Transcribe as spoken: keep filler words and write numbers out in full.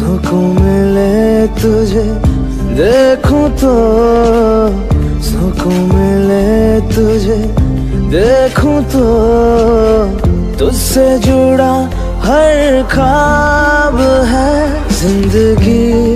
सुकून मिले तुझे देखूं तो, सुकून मिले तुझे देखूं तो, तुझसे जुड़ा हर ख्वाब है जिंदगी